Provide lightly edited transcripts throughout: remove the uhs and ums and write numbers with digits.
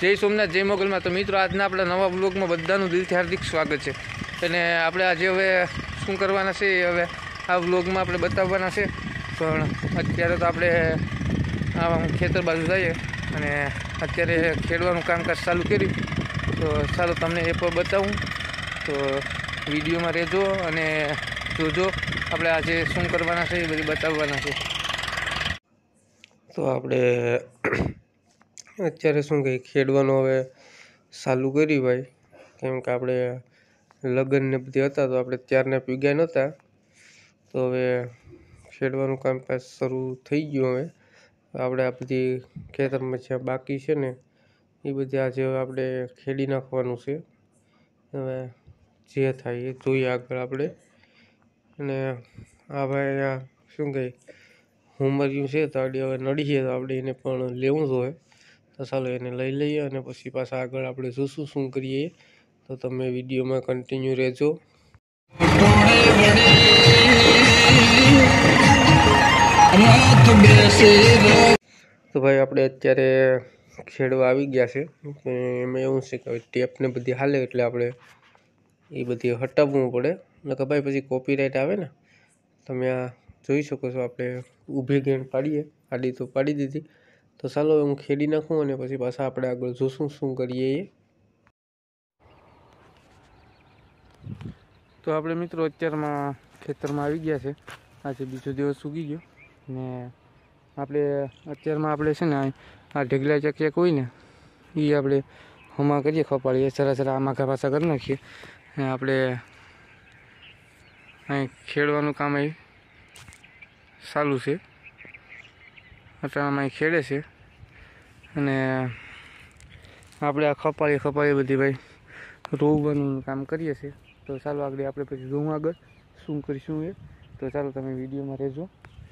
જય સોમનાથ, જય મોગલમાં। તો મિત્રો, આજના આપણા નવા બ્લોગમાં બધાનું દિલથી હાર્દિક સ્વાગત છે। અને આપણે આજે હવે શું કરવાના છે એ હવે આ બ્લોગમાં આપણે બતાવવાના છે। પણ અત્યારે તો આપણે આ ખેતર બાજુ જઈએ અને અત્યારે ખેડવાનું કામકાજ ચાલુ કર્યું, તો ચાલો તમને એ પણ બતાવું। તો વિડીયોમાં રહેજો અને જોજો આપણે આજે શું કરવાના છે એ બધું બતાવવાના છે। તો આપણે અત્યારે શું કહે ખેડવાનું હવે ચાલુ કર્યું ભાઈ, કેમ કે આપણે લગ્ન ને બધી હતા તો આપણે ત્યારના પીગ્યા નહોતા, તો હવે ખેડવાનું કામકાજ શરૂ થઈ ગયું। હવે આપણે આ બધી ખેતરમાં જે બાકી છે ને એ બધી આજે આપણે ખેડી નાખવાનું છે। હવે જે થાય એ જોઈએ આગળ આપણે। અને આ ભાઈ આ શું કહે હુમરિયું છે તો હવે નડી છે, તો આપણે એને પણ લેવું જોઈએ, તો ચાલો એને લઈ લઈએ અને પછી પાછા આગળ આપણે જોશું શું કરીએ। તો તમે વિડીયોમાં કન્ટિન્યુ રહેજો। તો ભાઈ આપણે અત્યારે ખેડવા આવી ગયા છે। એમાં એવું છે કે ટેપને બધી હાલે એટલે આપણે એ બધી હટાવવું પડે, નકર ભાઈ પછી કોપીરાઇટ આવે ને। તમે આ જોઈ શકો છો, આપણે ઊભી ગેણ પાડીએ, આડી તો પાડી દીધી। તો ચાલો હું ખેડી નાખું અને પછી પાછા આપણે આગળ જોશું શું કરીએ એ। તો આપણે મિત્રો અત્યારમાં ખેતરમાં આવી ગયા છે। આજે બીજો દિવસ ઉગી ગયો ને આપણે અત્યારમાં આપણે છે ને આ ઢગલા ચકિયાક હોય ને એ આપણે હમા કરીએ, ખપાડીએ, જરા આમાં પાછા કરી નાખીએ અને આપણે અહીં ખેડવાનું કામ અહીં ચાલુ છે। અત્યારમાં અહીં ખેડે છે અને આપણે આ ખપાળી બધી ભાઈ રોવવાનું કામ કરીએ છીએ। તો ચાલો આગળ આપણે પછી જોવું આગળ શું કરીશું એ। તો ચાલો તમે વિડીયોમાં રહેજો।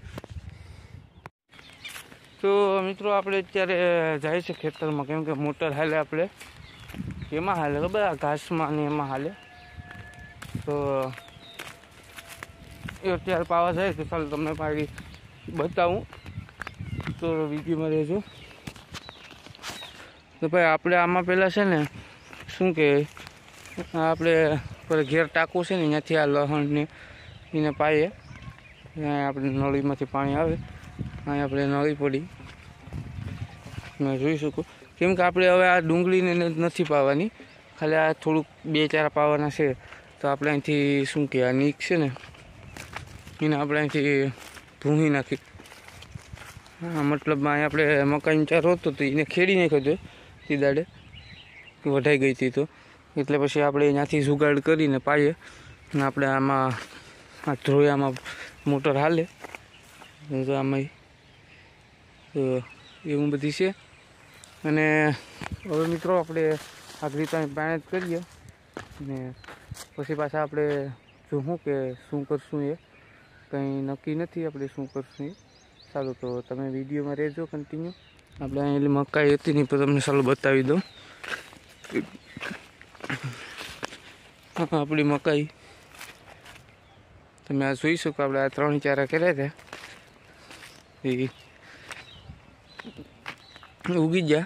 તો મિત્રો આપણે અત્યારે જાય છે ખેતરમાં, કેમ કે મોટર હાલે આપણે એમાં હાલે ખબર આ ઘાસમાં ને એમાં હાલે, તો એ અત્યારે પાવા જાય। તો ચાલો તમને પાડી બતાવું, તો વિડીયોમાં રહેજો। તો ભાઈ આપણે આમાં પહેલાં છે ને શું કે આપણે ઘેર ટાંકું છે ને ત્યાંથી આ લસણને એને પાઈએ, ત્યાં આપણે નળીમાંથી પાણી આવે, અહીં આપણે નળી પડી મેં જોઈ શકું, કેમ કે આપણે હવે આ ડુંગળીને નથી પાવાની, ખાલી આ થોડુંક 2-4 પાવાના છે। તો આપણે અહીંથી શું કે આ નીક છે ને એને આપણે અહીંથી ભૂંગી નાખી, હા મતલબમાં અહીં આપણે મકાઈનો ચારો હતો તો એને ખેડી નાખ્યો હતો તે દાડે, વઢાઈ ગઈ હતી, તો એટલે પછી આપણે ત્યાંથી જુગાડ કરીને પાઈએ અને આપણે આમાં આ ધ્રોયામાં મોટર હાલે, તો આમાં તો એવું બધી છે। અને હવે મિત્રો આપણે આગળ પાણી કરીએ ને પછી પાછા આપણે જોવું કે શું કરશું એ કંઈ નક્કી નથી આપણે શું કરશું એ। ચાલો તો તમે વિડીયોમાં રહેજો કન્ટિન્યુ। આપણે અહીં મકાઈ હતી નહીં પણ તમને ચાલો બતાવી દઉં। આપણી મકાઈ તમે આ જોઈ શકો, આપણે આ 3 ચારા કર્યા હતા એ ઉગી ગયા।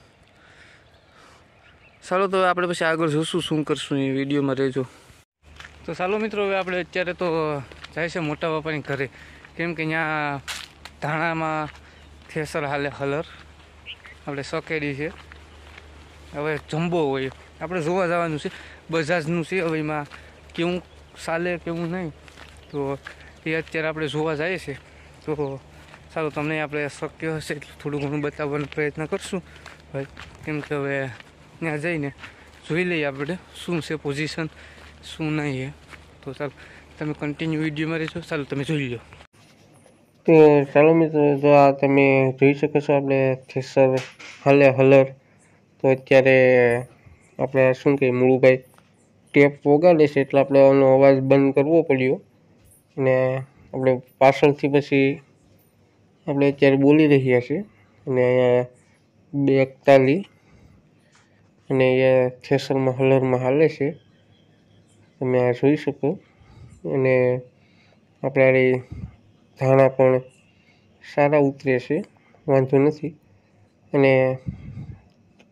ચાલો તો આપણે પછી આગળ જોશું શું કરશું એ, વિડીયોમાં રહેજો। તો ચાલો મિત્રો હવે આપણે અત્યારે તો જાય છે મોટા બાપાની ઘરે, કેમ કે ત્યાં ધાણામાં થેસર હાલે હલર આપણે સકેડી છે, હવે જમ્બો હોય આપણે જોવા જવાનું છે, બજાજનું છે। હવે એમાં કેવું ચાલે કેવું નહીં તો એ અત્યારે આપણે જોવા જઈએ છીએ। તો ચાલો તમને આપણે શક્ય હશે એટલું થોડું ઘણું બતાવવાનો પ્રયત્ન કરશું ભાઈ, કેમ કે હવે ત્યાં જઈને જોઈ લઈએ આપણે શું છે પોઝિશન શું નહીં એ। તો ચાલો તમે કન્ટિન્યુ વિડીયોમાં રહેજો, ચાલો તમે જોઈ લો। તો ચાલો મિત્રો, જો આ તમે જોઈ શકો છો આપણે થેસર હાલે હલર, તો અત્યારે આપણે શું કહીએ મુળુભાઈ ટેપ વગાડે છે એટલે આપણે આનો અવાજ બંધ કરવો પડ્યો, અને આપણે પાછળથી પછી આપણે અત્યારે બોલી રહ્યા છીએ અને અહીંયા 241 અને અહીંયા થેસરમાં હલરમાં હાલે છે, તમે આ જોઈ શકો। અને આપણે ધાણા પણ સારા ઉતરે છે, વાંધો નથી, અને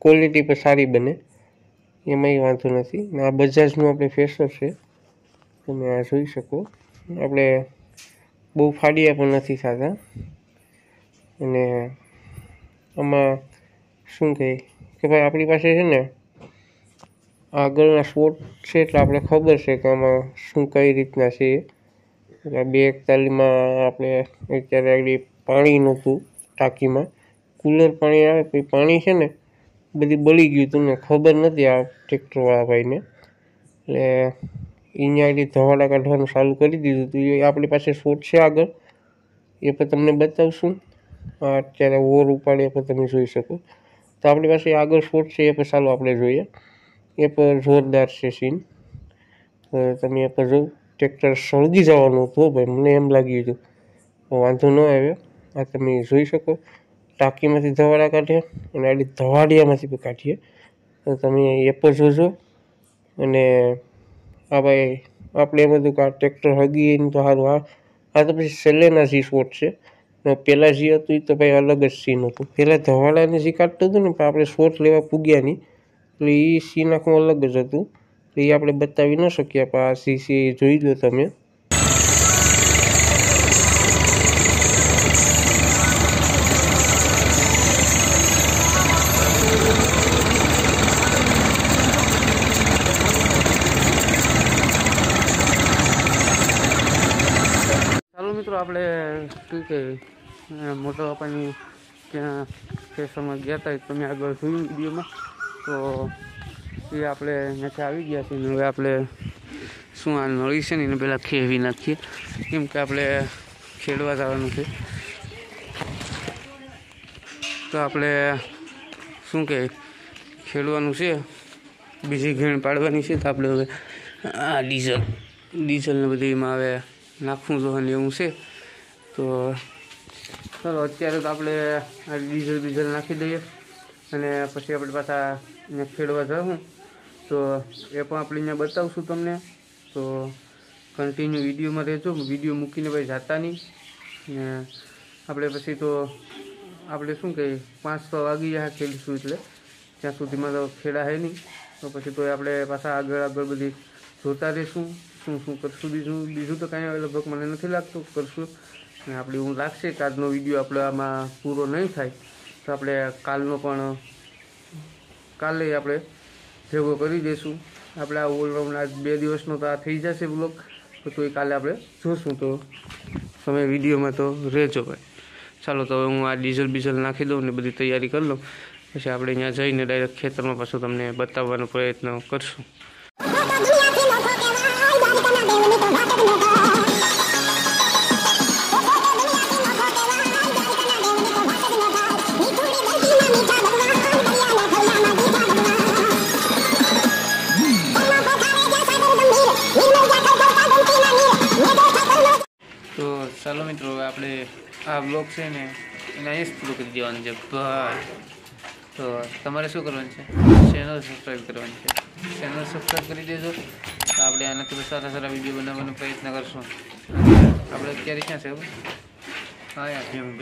ક્વોલિટી પણ સારી બને, એમાંય વાંધો નથી. આ બજાજનું આપણે ફેસર છે, તમે આ જોઈ શકો. આપણે બહુ ફાડિયા પણ નથી થતા. અને આમાં શું કહે કે ભાઈ આપણી પાસે છે ને આગળના સ્પોટ છે, એટલે આપણે ખબર છે કે આમાં શું કઈ રીતના છે. 241માં આપણે અત્યારે આગળ પાણી નહોતું ટાંકીમાં, કુલર પાણી આવે પછી પાણી છે ને બધી બળી ગયું હતું ને ખબર નથી આ ટ્રેક્ટરવાળા ભાઈને, એટલે અહીંયા આગળ ધવાડા કાઢવાનું ચાલુ કરી દીધું હતું. એ આપણી પાસે શોટ છે આગળ, એ પણ તમને બતાવશું. અત્યારે ઓર ઉપાડે પણ તમે જોઈ શકો. તો આપણી પાસે આગળ શોટ છે, એ પણ ચાલો આપણે જોઈએ. એ પણ જોરદાર છે સીન. તમે એ પણ જો, ટ્રેક્ટર સળગી જવાનું હતું ભાઈ, મને એમ લાગ્યું હતું. વાંધો ન આવ્યો. આ તમે જોઈ શકો, ટાંકીમાંથી ધવાડા કાઢે અને આડી ધવાડિયામાંથી પણ કાઢીએ. તો તમે એ પણ જોજો. અને આ ભાઈ આપણે એમ હતું કે આ ટ્રેક્ટર હગી તો સારું. આ તો પછી છેલ્લેના જે શોટ છે. પહેલાં જે હતું એ તો ભાઈ અલગ જ સીન હતું. પહેલાં ધવાડાને જે કાઢતું હતું ને, પણ આપણે શોટ લેવા પૂગ્યા નહીં, એટલે એ સીન આખું અલગ જ હતું. તો એ આપણે બતાવી ન શકીએ, પણ આ સી જોઈ લો તમે. ચાલો મિત્રો, આપણે શું કે મોટા બાપાની ત્યાં સ્ટેશનમાં ગયા હતા, તમે આગળ જોયું વિડીયોમાં. તો એ આપણે ત્યાંથી આવી ગયા છીએ. હવે આપણે શું આ નળી છે ને એને પહેલાં ખેવી નાખીએ, કેમ કે આપણે ખેડવા જવાનું છે. તો આપણે શું કે ખેડવાનું છે, બીજી ઘેણ પાડવાની છે. તો આપણે હવે આ ડીઝલને બધી એમાં હવે નાખવું જોવાનું એવું છે. તો ચાલો અત્યારે તો આપણે આ ડીઝલ નાખી દઈએ, અને પછી આપણે પાછા અહીંયા ખેડવા જવું. તો એ પણ આપણે અહીંયા બતાવશું તમને. તો કન્ટિન્યુ વિડીયોમાં રહેજો. વિડીયો મૂકીને ભાઈ જાતા નહીં. ને આપણે પછી તો આપણે શું કહીએ 5 વાગી જાય ખેડીશું, એટલે ત્યાં સુધીમાં તો ખેડા છે નહીં. તો પછી તો આપણે પાછા આગળ બધી જોતા રહીશું, શું કરશું. બીજું તો કાંઈ લગભગ મને નથી લાગતું કરશું. અને આપણે એવું લાગશે કે આજનો વિડીયો આપણે આમાં પૂરો નહીં થાય, તો આપણે કાલનો પણ કાલે આપણે ભેગો કરી દઈશું. આપણે આ ઓલરાઉન્ડ આજ 2 દિવસનો તો આ થઈ જશે બ્લોગ. તો એ કાલે આપણે જોશું. તો તમે વિડીયોમાં તો રહેજો ભાઈ. ચાલો, તો હું આ ડીઝલ નાખી દઉં ને બધી તૈયારી કરી લઉં. પછી આપણે અહીંયા જઈને ડાયરેક્ટ ખેતરમાં પાછું તમને બતાવવાનો પ્રયત્ન કરશું. તો ચાલો મિત્રો, હવે આપણે આ બ્લોગ છે ને એને અહીં જ પૂરું કરી દેવાનું છે ભાઈ. તો તમારે શું કરવાનું છે? ચેનલ સબસ્ક્રાઈબ કરવાની છે. ચેનલ સબસ્ક્રાઈબ કરી દેજો. તો આપણે આનાથી સારા વિડીયો બનાવવાનો પ્રયત્ન કરશું. આપણે અત્યારે ક્યાં છે? હા યાર, ભેગું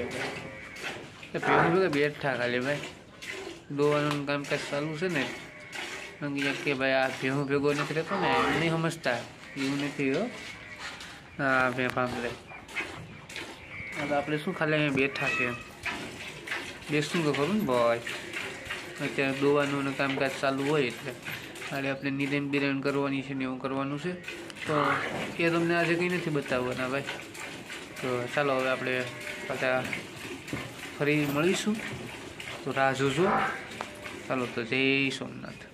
બેઠા ખાલી ભાઈ દોવાનું કામકાજ ચાલુ છે ને. કે ભાઈ આ ભેગો નથી રહેતો ને, એમ નહીં સમજતા, એવું નથી. હો હા પામલે. હવે આપણે શું ખાલી અહીંયા બેઠા છે, બેસું તો ખરું ને ભાઈ. અત્યારે દોવાનું કામકાજ ચાલુ હોય એટલે આજે આપણે નિરેન કરવાની છે ને એવું કરવાનું છે. તો એ તમને આજે કંઈ નથી બતાવવાના ભાઈ. તો ચાલો હવે આપણે પાછા ફરી મળીશું. તો રાહ જોજો. ચાલો, તો જય સોમનાથ.